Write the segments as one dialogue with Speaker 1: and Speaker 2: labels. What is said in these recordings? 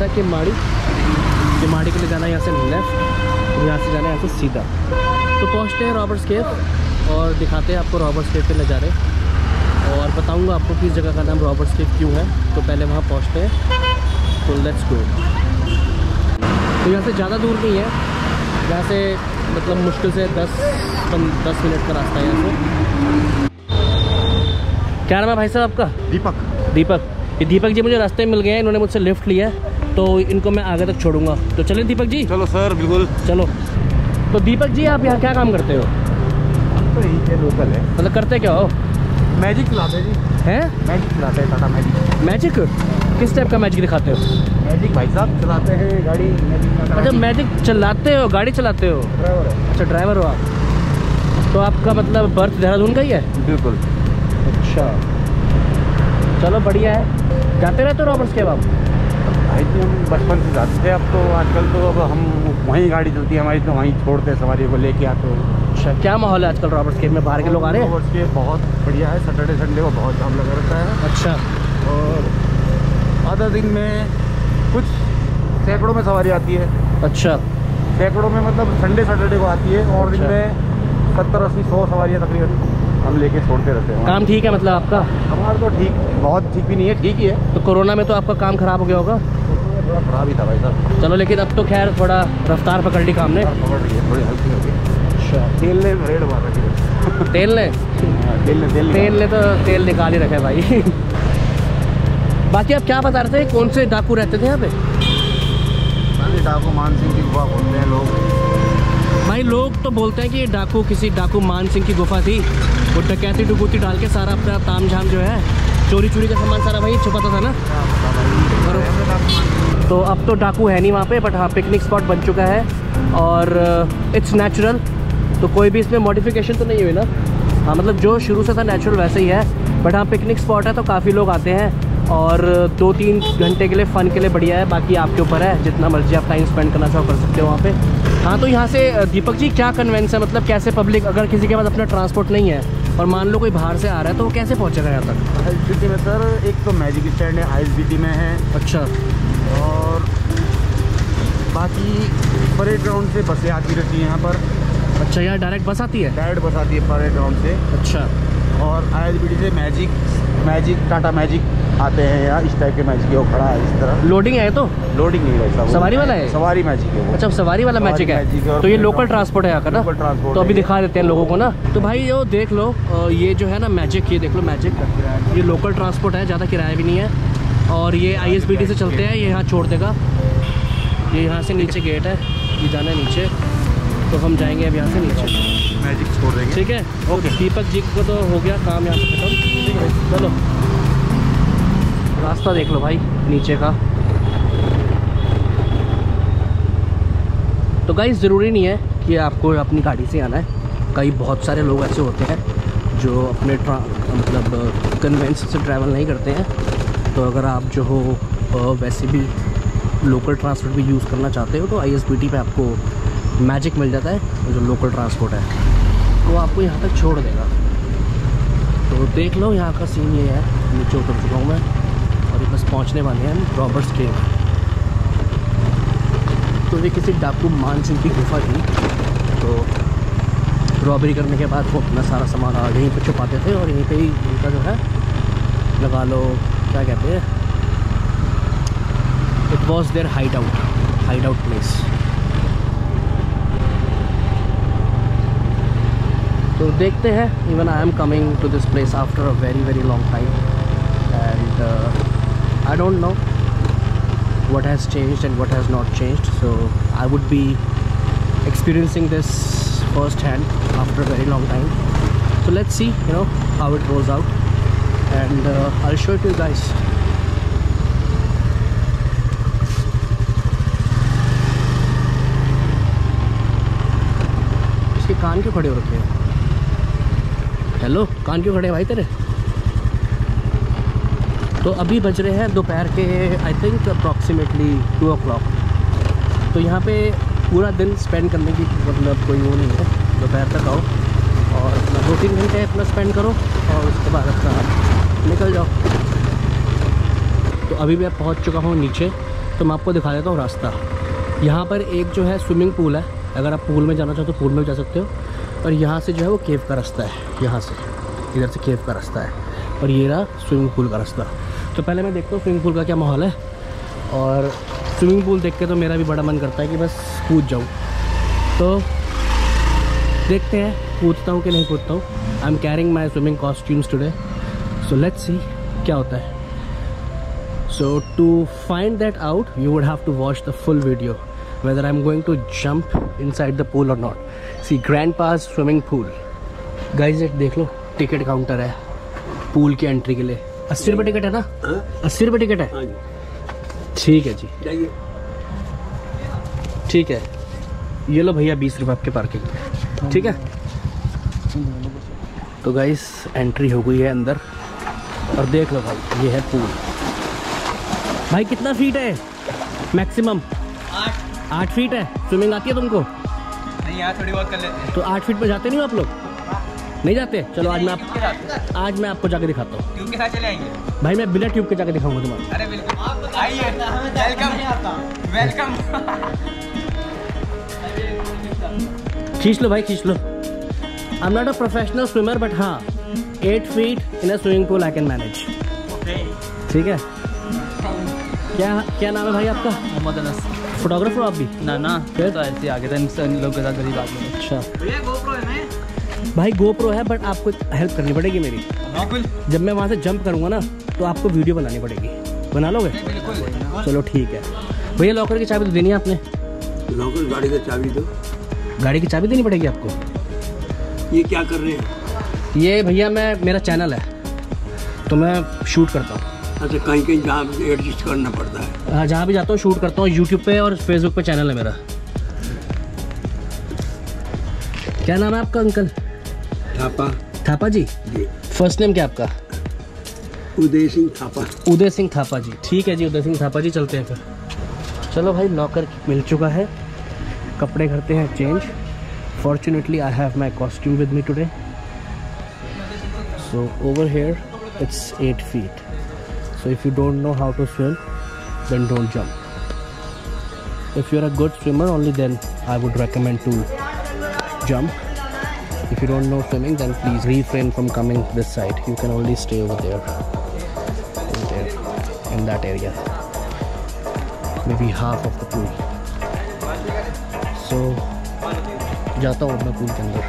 Speaker 1: रहा है किमाड़ी के लिए जाना है यहाँ से लेफ्ट, यहाँ से जाना है यहाँ से सीधा। तो पहुँचते हैं रॉबर्ट्स केव और दिखाते हैं आपको रॉबर्ट्स केव के नज़ारे, और बताऊँगा आपको कि इस जगह का नाम रॉबर्ट्स केव क्यों है। तो पहले वहाँ पहुँचते हैं, तो लेट्स गो। तो यहाँ से ज़्यादा दूर नहीं है, यहाँ से मतलब मुश्किल से 10 मिनट का रास्ता है यहाँ से। क्या नाम है भाई साहब आपका? दीपक। ये दीपक जी मुझे रास्ते में मिल गए हैं, इन्होंने मुझसे लिफ्ट लिया है, तो इनको मैं आगे तक छोड़ूंगा। तो चलें दीपक जी?
Speaker 2: चलो सर, बिल्कुल चलो।
Speaker 1: तो दीपक जी आप यहाँ क्या काम करते हो?
Speaker 2: तो यही है, लोकल है।
Speaker 1: मतलब करते क्या हो?
Speaker 2: मैजिक चलाते हैं जी।
Speaker 1: हैं?
Speaker 2: मैजिक चलाते हैं, टाटा मैजिक।
Speaker 1: मैजिक? किस टाइप का मैजिक दिखाते हो?
Speaker 2: मैजिक भाई साहब चलाते हैं गाड़ी।
Speaker 1: अच्छा मैजिक चलाते हो, गाड़ी चलाते हो?
Speaker 2: ड्राइवर है।
Speaker 1: अच्छा ड्राइवर हो आप। तो आपका मतलब बर्थ देहरादून का ही है?
Speaker 2: बिल्कुल।
Speaker 1: अच्छा चलो बढ़िया है। जाते रहते हो रॉबर्ट्स केव आप?
Speaker 2: भाई जी हम बचपन से जाते थे, अब तो आजकल तो अब हम वहीं गाड़ी चलती है हमारी, तो वहीं छोड़ते हैं सवारी को लेके आते हैं।
Speaker 1: अच्छा क्या माहौल है आजकल रॉबर्ट्स केव में? बाहर के लोग आ रहे हैं?
Speaker 2: रॉबर्ट्स केव बहुत बढ़िया है, सैटरडे संडे को बहुत जाम लगा रहता है।
Speaker 1: अच्छा।
Speaker 2: और आधा दिन में कुछ सैकड़ों में सवारी आती है।
Speaker 1: अच्छा
Speaker 2: सैकड़ों में मतलब संडे सैटरडे को आती है, और दिन में 70, 80, 100 सवारियाँ तकरीबन हम लेके छोड़ते रहते हैं।
Speaker 1: काम ठीक है मतलब आपका?
Speaker 2: हमारा तो ठीक, बहुत ठीक भी नहीं है, ठीक ही है।
Speaker 1: तो कोरोना में तो आपका काम खराब हो गया होगा?
Speaker 2: थोड़ा खराब ही था भाई साहब।
Speaker 1: चलो लेकिन अब तो खैर थोड़ा रफ्तार पकड़ ली काम ने।
Speaker 2: पकड़ रही है, थोड़ी हल्की हो गई।
Speaker 1: अच्छा
Speaker 2: तेल ने रेड मार रखी है।
Speaker 1: तेल ने तो तेल निकाल ही रखे भाई। बाकी आप क्या बता रहे थे, कौन से डाकू रहते थे यहाँ पे?
Speaker 2: डाकू मान सिंह की गुफा बोलते हैं लोग।
Speaker 1: भाई लोग तो बोलते हैं कि ये डाकू किसी डाकू मान सिंह की गुफा थी, वो डकैती डुकूती डाल के सारा अपना ताम झाम जो है चोरी का सामान सारा वहीं छुपाता था ना। तो अब तो डाकू है नहीं वहाँ पे, बट हाँ पिकनिक स्पॉट बन चुका है और इट्स नेचुरल। तो कोई भी इसमें मॉडिफिकेशन तो नहीं हुई ना? हाँ मतलब जो शुरू से था नेचुरल वैसे ही है, बट हाँ पिकनिक स्पॉट है तो काफ़ी लोग आते हैं और 2-3 घंटे के लिए फ़न के लिए बढ़िया है। बाकी आपके ऊपर है, जितना मर्जी आप टाइम स्पेंड करना चाहो कर सकते हो वहाँ पे। हाँ तो यहाँ से दीपक जी क्या कन्वेंस है, मतलब कैसे पब्लिक अगर किसी के पास अपना ट्रांसपोर्ट नहीं है और मान लो कोई बाहर से आ रहा है तो वो कैसे पहुँचेगा यहाँ तक?
Speaker 2: ISBT में सर एक तो मैजिक स्टैंड है, ISBT में है।
Speaker 1: अच्छा।
Speaker 2: और बाकी परेड ग्राउंड से बसें आती रहती हैं यहाँ पर।
Speaker 1: अच्छा यहाँ डायरेक्ट बस आती है?
Speaker 2: डायरेक्ट बस आती है परेड ग्राउंड से।
Speaker 1: अच्छा।
Speaker 2: और ISBT से मैजिक टाटा मैजिक आते हैं यहाँ, इस टाइप के मैजिक है, वो खड़ा है इस तरह।
Speaker 1: लोडिंग है तो?
Speaker 2: लोडिंग नहीं है,
Speaker 1: सवारी वाला है?
Speaker 2: सवारी मैजिक है वो।
Speaker 1: अच्छा सवारी वाला मैजिक है, तो ये लोकल ट्रांसपोर्ट है यहाँ का ना?
Speaker 2: Local transport.
Speaker 1: तो अभी दिखा देते हैं लोगों को ना। तो भाई ये देख लो, ये जो है ना मैजिक, ये देख लो मैजिक, ये लोकल ट्रांसपोर्ट है, ज़्यादा किराया भी नहीं है। और ये ISBT से चलते हैं, ये यहाँ छोड़ देगा। ये यहाँ से नीचे गेट है, ये जाना है नीचे, तो हम जाएंगे अब यहाँ से नीचे,
Speaker 2: मैजिक छोड़ देंगे।
Speaker 1: ठीक है ओके। दीपक जी को तो हो गया काम यहाँ से खत्म, ठीक है। चलो रास्ता देख लो भाई नीचे का। तो गाइस ज़रूरी नहीं है कि आपको अपनी गाड़ी से आना है, कई बहुत सारे लोग ऐसे होते हैं जो अपने मतलब कन्वेंस से ट्रैवल नहीं करते हैं। तो अगर आप जो हो वैसे भी लोकल ट्रांसपोर्ट भी यूज़ करना चाहते हो तो ISBT पे आपको मैजिक मिल जाता है, जो लोकल ट्रांसपोर्ट है, तो आपको यहाँ तक छोड़ देगा। तो देख लो यहाँ का सीन ये है, नीचे उतर चुका हूँ मैं और ये बस पहुँचने वाले हैं हम रॉबर्ट्स केव। तो ये किसी डाकू मान सिंह की गुफा थी, तो रॉबरी करने के बाद वो अपना सारा सामान यहीं पे छुपाते थे और यहीं पे ही उनका जो है लगा लो क्या कहते हैं, it was there hide out place. तो देखते हैं, even I am coming to this place after a very long time and I don't know what has changed and what has not changed, so I would be experiencing this firsthand after a very long time. So let's see, you know, how it rolls out, and I'll show it to you guys. इसके कान क्यों खड़े हो रखे हैं? Hello, कान क्यों खड़े हैं भाई तेरे? तो अभी बज रहे हैं दोपहर के आई थिंक अप्रॉक्सीमेटली 2 o'clock। तो यहाँ पे पूरा दिन स्पेंड करने की मतलब कोई वो नहीं है, दोपहर तक आओ और अपना 2-3 घंटे अपना स्पेंड करो और उसके बाद अपना निकल जाओ। तो अभी मैं पहुँच चुका हूँ नीचे तो मैं आपको दिखा देता हूँ रास्ता। यहाँ पर एक जो है स्विमिंग पूल है, अगर आप पूल में जाना चाहो तो पूल में भी जा सकते हो। और यहाँ से जो है वो केव का रास्ता है, यहाँ से इधर से केव का रास्ता है, और ये रहा स्विमिंग पूल का रास्ता। तो पहले मैं देखता हूँ स्विमिंग पूल का क्या माहौल है, और स्विमिंग पूल देख के तो मेरा भी बड़ा मन करता है कि बस कूद जाऊँ। तो देखते हैं कूदता हूँ कि नहीं कूदता हूँ। I am carrying my swimming costumes today, so let's see क्या होता है। So to find that out, you would have to watch the full video, whether I'm going to jump inside the pool or not. See, Grandpa's swimming pool. Guys, ये देख लो, ticket counter है pool की entry के लिए। 80 रुपये ticket है ना? 80 रुपये टिकट है। ठीक है जी, ठीक है। ये लो भैया 20 रुपये आपके पार्किंग, ठीक है। तो गाइस एंट्री हो गई है अंदर, और देख लो भाई ये है पूल। भाई कितना फीट है मैक्सिमम? 8 फीट है। स्विमिंग आती है तुमको?
Speaker 3: नहीं यार, थोड़ी बहुत कर लेते हैं।
Speaker 1: तो 8 फीट पे जाते नहीं हो आप लोग? नहीं जाते? चलो आज मैं आपको जाके दिखाता हूँ।
Speaker 3: ट्यूब के साथ चले आएंगे
Speaker 1: भाई मैं बिना ट्यूब के जाके दिखाऊंगा तुम्हारा।
Speaker 3: अरे बिल्कुल, आइए, वेलकम।
Speaker 1: खींच लो भाई, खींच लो। I am not a professional swimmer, but हाँ 8 feet in a swimming pool I can manage. ठीक है। क्या नाम है भाई आपका?
Speaker 3: मोहम्मद अनस।
Speaker 1: फोटोग्राफर आप भी?
Speaker 3: ना फिर तो ऐसे आगे था, इन लोग के साथ गरीब आदमी।
Speaker 1: अच्छा भाई गोप्रो है, बट आपको हेल्प करनी पड़ेगी मेरी।
Speaker 3: बिल्कुल।
Speaker 1: जब मैं वहाँ से जंप करूँगा ना तो आपको वीडियो बनानी पड़ेगी। बना लोगे?
Speaker 3: बिल्कुल।
Speaker 1: चलो ठीक है। भैया लॉकर की चाबी तो देनी है आपने।
Speaker 4: लॉकर गाड़ी की चाबी दो।
Speaker 1: गाड़ी की चाबी देनी पड़ेगी आपको।
Speaker 4: ये क्या कर रहे हैं?
Speaker 1: ये भैया मेरा चैनल है तो मैं शूट करता हूँ।
Speaker 4: अच्छा, कहीं कहीं जहाँ एडजस्ट करना पड़ता है।
Speaker 1: हाँ, जहाँ भी जाता हूँ शूट करता हूँ। यूट्यूब पे और फेसबुक पे चैनल है मेरा। क्या नाम है आपका अंकल?
Speaker 4: थापा।
Speaker 1: थापा जी?
Speaker 4: जी।
Speaker 1: फर्स्ट नेम क्या आपका?
Speaker 4: उदय सिंह थापा।
Speaker 1: उदय सिंह थापा जी। ठीक है जी, उदय सिंह थापा जी। चलते हैं फिर। चलो भाई लॉकर मिल चुका है, कपड़े करते हैं change. Fortunately I have my costume with me today. So over here it's 8 feet. So if you don't know how to swim, then don't jump. If you're a good swimmer, only then I would recommend to jump. If you don't know swimming, then please refrain from coming this side. You can only stay over there, in that area, maybe half of the pool. So जाता हूँ मैं pool के अंदर।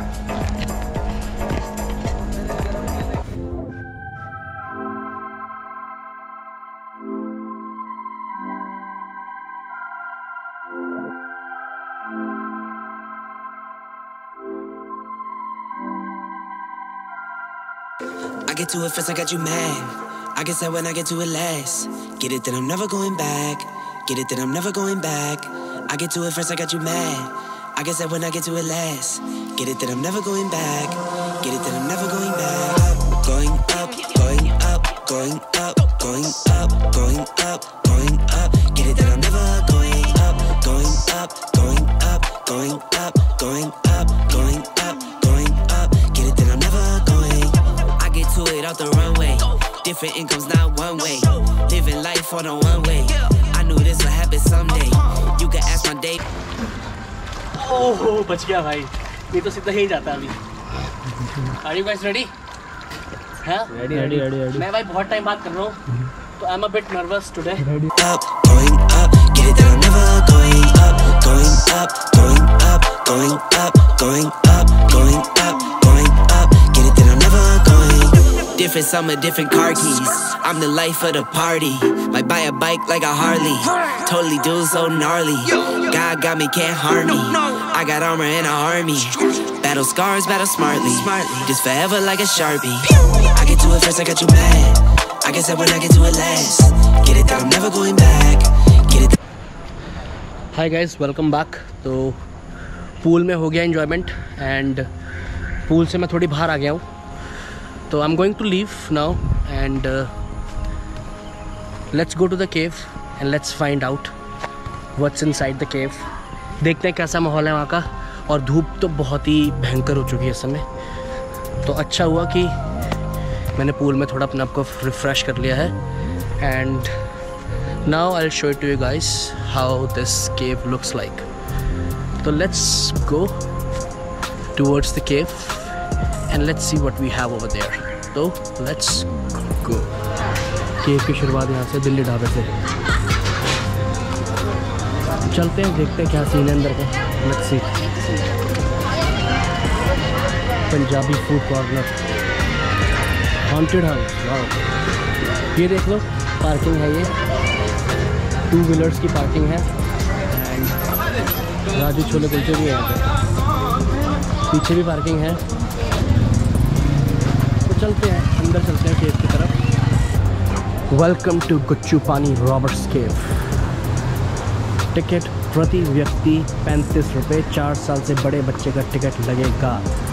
Speaker 5: I get to it first, I got you mad. I guess that when I get to it last. Get it, then I'm never going back. Get it, then I'm never going back. I get to it first, I got you mad. I guess that when I get to it last. Get it, then I'm never going back. Get it, then I'm never going back. Going up, going up, going up, going up, going up, going up. Get it, then I'm never going up, going up, going up, going up, going up, going up, going up. Get it, then I'm never going. I get to it off the runway. Different incomes, not one way. Living life on a one way. I knew this would happen someday. You can ask my day.
Speaker 1: ओहो बच गया भाई, ये तो सीधा ही जाता है अभी। Are you guys ready? हाँ? Ready. मैं भाई बहुत टाइम बात कर रहा हूँ, तो I'm a bit nervous today.
Speaker 5: Up, going up, get it that I'm never going up, going up, going up, going up, going up, going up, going up, get it that I'm never going. Different summer, different car keys. I'm the life of the party. Might buy a bike like a Harley. Totally do so gnarly. God got me, can't harm me. I got armor and an army. Battle scars, battle smartly. Just forever like a Sharpie. I get to it first, I got you mad. I guess that when I get to it last. Get it that I'm never going back. Get it.
Speaker 1: Hi guys, welcome back. तो pool में हो गया enjoyment, and pool से मैं थोड़ी बाहर आ गया हूँ, तो I am going to leave now and let's go to the cave and let's find out what's inside the cave. देखते हैं कैसा माहौल है वहाँ का। और धूप तो बहुत ही भयंकर हो चुकी है इस समय, तो अच्छा हुआ कि मैंने पूल में थोड़ा अपने आप को रिफ़्रेश कर लिया है। And Now I'll show it to you guys how this cave looks like. So let's go towards the cave and let's see what we have over there. So let's go. Cave की शुरुआत यहाँ से दिल्ली ढाबे से। चलते हैं, देखते हैं क्या सीन है अंदर का। Let's see. Punjabi food corner, haunted house. Wow, ये देख लो, पार्किंग है, ये 2 व्हीलर्स की पार्किंग है। एंड राजू छोले कुलचे भी है यहाँ पे, पीछे भी पार्किंग है। तो चलते हैं अंदर, चलते हैं केव की तरफ। वेलकम टू गुच्चू पानी रॉबर्ट्स केव। टिकट प्रति व्यक्ति 35 रुपये। 4 साल से बड़े बच्चे का टिकट लगेगा।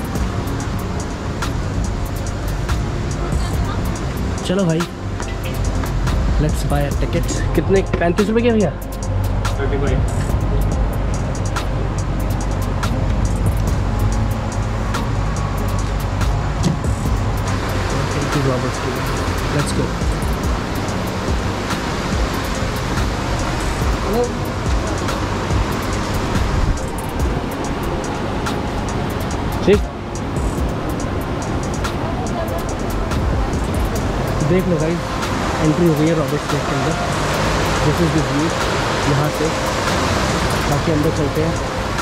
Speaker 1: चलो भाई, लेट्स बाय टिकट। कितने? 35 रुपये क्या भैया? 35। Roberts cave, let's go. ठीक, देख लो भाई, एंट्री हो गई है रॉबर्ट्स केव के अंदर। दिस इज द व्यू यहाँ से। बाकी अंदर चलते हैं।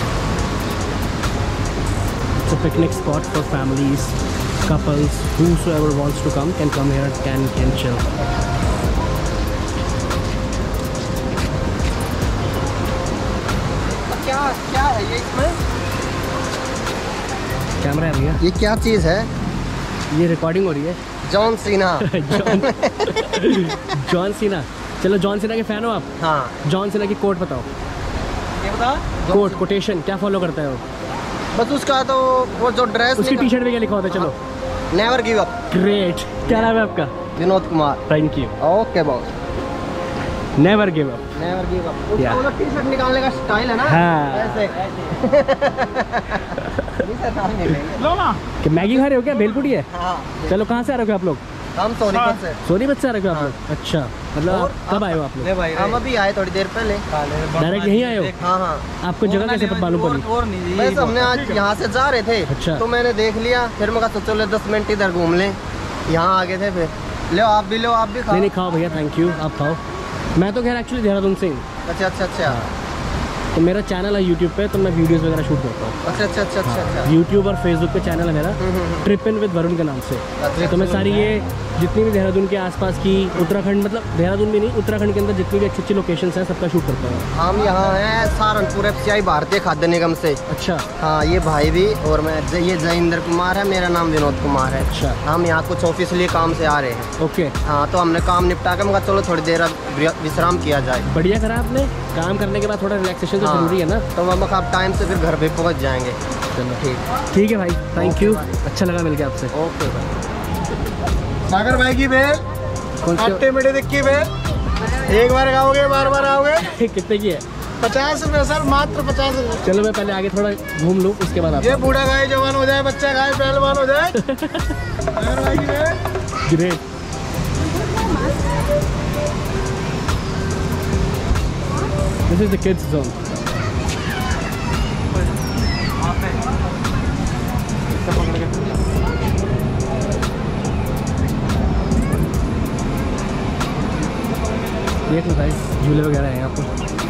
Speaker 1: It's a picnic spot for families, couples, whosoever wants to come can come here, can chill.
Speaker 3: क्या है ये इसमें?
Speaker 1: कैमरा है भैया।
Speaker 3: ये क्या चीज़ है?
Speaker 1: ये रिकॉर्डिंग हो रही है।
Speaker 3: John Cena.
Speaker 1: John Cena. चलो, जॉन सीना के फैन हो आप?
Speaker 3: हाँ।
Speaker 1: जॉन सीना की कोट बताओ।
Speaker 3: ये बता।
Speaker 1: कोटेशन क्या फॉलो करता है वो?
Speaker 3: बस उसका तो वो जो ड्रेस,
Speaker 1: उसकी टी-शर्ट में क्या लिखा होता है? चलो,
Speaker 3: नेवर गिव अप।
Speaker 1: ग्रेट। क्या नाम है आपका?
Speaker 3: Vinod Kumar.
Speaker 1: Thank you.
Speaker 3: Okay boss.
Speaker 1: Never give up.
Speaker 3: Never give up.
Speaker 1: Yeah.
Speaker 3: उसका टी-शर्ट निकालने का स्टाइल है ना।
Speaker 1: हाँ।
Speaker 3: ऐसे।
Speaker 2: लो ना।
Speaker 1: कि मैगी खा रहे हो क्या? भेलपुरी है।
Speaker 3: हाँ।
Speaker 1: चलो, कहाँ से आ रहे हो आप लोग?
Speaker 3: हम सोनीपत से।
Speaker 1: सोनीपत से आ रहे हो आप लोग? अच्छा, मतलब आप कब आए हो आप लोग?
Speaker 3: हम अभी आए थोड़ी देर पहले।
Speaker 1: डायरेक्ट यहीं आए हो?
Speaker 3: हाँ हाँ।
Speaker 1: आपको जगह कैसे मालूम पड़ी?
Speaker 3: बस हमने आज यहाँ से जा रहे थे।
Speaker 1: अच्छा।
Speaker 3: तो मैंने देख लिया, फिर मैं कहा चलो 10 मिनट इधर घूम लें। यहाँ आगे थे, फिर लो आप भी लो, आप भी खाओ।
Speaker 1: नहीं खाओ भैया, थैंक यू, आप खाओ। मैं तो खैर एक्चुअली देहरादून से हूँ।
Speaker 3: अच्छा अच्छा अच्छा।
Speaker 1: तो मेरा चैनल है यूट्यूब पे, तो मैं वीडियोस वगैरह शूट करता हूँ।
Speaker 3: अच्छा अच्छा अच्छा अच्छा।
Speaker 1: यूट्यूब और फेसबुक पे चैनल है मेरा, ट्रिप इन विद वरुण के नाम से। तो मैं सारी ये जितनी भी देहरादून के आसपास की, उत्तराखंड, मतलब देहरादून भी नहीं, उत्तराखंड के अंदर जितनी भी अच्छी अच्छी लोकेशंस हैं सबका शूट करता हूँ।
Speaker 3: हम यहाँ हैं सहारनपुर FCI भारतीय खाद्य निगम से।
Speaker 1: अच्छा।
Speaker 3: हाँ, ये भाई भी और मैं, ये जयेंद्र कुमार है, मेरा नाम विनोद कुमार है।
Speaker 1: अच्छा।
Speaker 3: हम यहाँ कुछ ऑफिशियली काम से आ रहे हैं।
Speaker 1: ओके।
Speaker 3: हाँ, तो हमने काम निपटा के मैं चलो थोड़ी देर अब विश्राम किया जाए।
Speaker 1: बढ़िया करा आपने। काम करने के बाद थोड़ा रिलैक्सेशन तो जरूरी है ना।
Speaker 3: तो हम अब टाइम से फिर घर पे पहुँच जाएंगे।
Speaker 1: चलो ठीक है भाई, थैंक यू, अच्छा लगा मिलके आपसे।
Speaker 3: ओके भाई।
Speaker 2: सागर भाई की बेल, आटे मीठे दिक्की बेल, एक बार खाओगे बार बार आओगे।
Speaker 1: कितने की है?
Speaker 2: 50 रुपये सर, मात्र 50 रुपये।
Speaker 1: चलो मैं पहले आगे थोड़ा घूम लूँ, उसके बाद आप।
Speaker 2: ये बूढ़ा खाए जवान हो जाए, बच्चा खाए पहलवान हो जाए। सागर भाई की बेल।
Speaker 1: Great. This is the kids zone. देख लो गाइस, झूले वगैरह हैं यहाँ पर।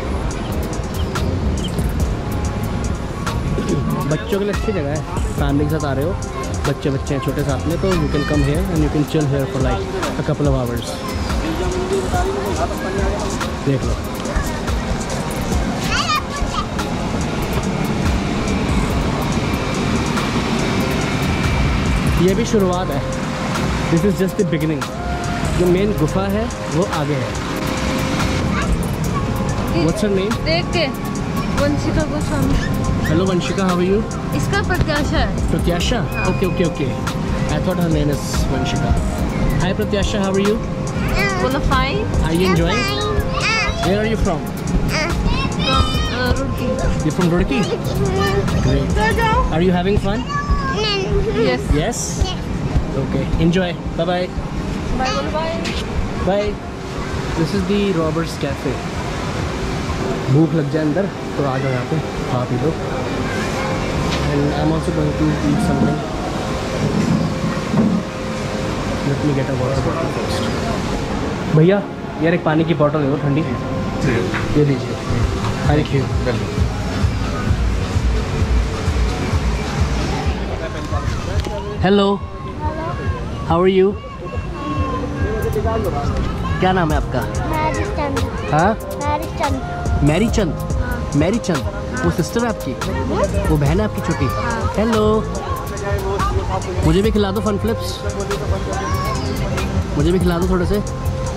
Speaker 1: बच्चों के लिए अच्छी जगह है, फैमिली के साथ आ रहे हो, बच्चे हैं छोटे साथ में, तो you can come here and you can chill here for like a couple of hours. देख लो। ये भी शुरुआत है, this is just the beginning. जो मेन गुफा है वो आगे है। What's her name?
Speaker 6: देख के Vanshika Goswami.
Speaker 1: Hello Vanshika, how are you?
Speaker 6: इसका प्रत्याशा है।
Speaker 1: Pratyasha? Okay, okay, okay. I thought her name is Vanshika. Hi Pratyasha, how are you?
Speaker 6: बोलो fine.
Speaker 1: Are you enjoying? Where are you from?
Speaker 6: Roorkee.
Speaker 1: You're from Roorkee? Great. Are you having fun?
Speaker 6: Yes.
Speaker 1: Yes? Okay, enjoy. Bye bye.
Speaker 6: Bye बोलो bye.
Speaker 1: Bye. This is the Roberts cafe. भूख लग जाए अंदर तो आ जाओ यहाँ पे, खा पी लो। And I am also going to eat something. Let me get a water bottle first. भैया यार एक पानी की बॉटल दे दो ठंडी। ये लीजिए। Thank you. Hello, how are you? क्या नाम है आपका? हाँ, मैरी चंद। मैरी चंद, वो सिस्टर है आपकी? वो बहन है आपकी छोटी? हेलो, मुझे भी खिला दो फन फ्लिप्स। मुझे भी खिला दो थोड़े से।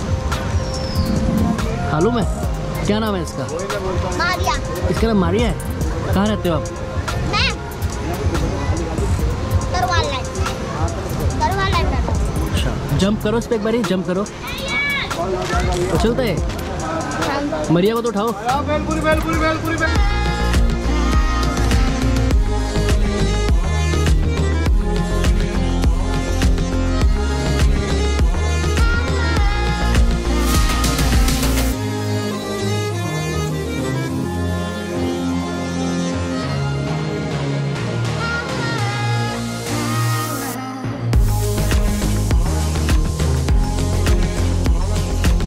Speaker 1: खा लूँ मैं? क्या नाम है इसका?
Speaker 7: मारिया।
Speaker 1: इसका नाम मारिया है। कहाँ रहते हो आप?
Speaker 7: मैं करवाल लाइन।
Speaker 1: अच्छा, जंप करो इस पे एक बारी, जंप करो। उछलते हैं। मरिया को तो उठाओ।